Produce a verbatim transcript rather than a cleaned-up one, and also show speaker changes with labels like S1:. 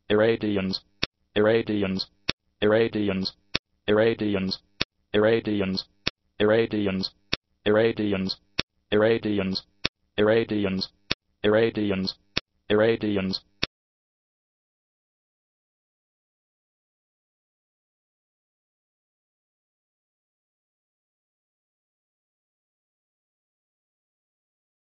S1: irradians, irradians, irradians, irradians, irradians, irradians, irradians, irradians, irradians, irradians, irradians,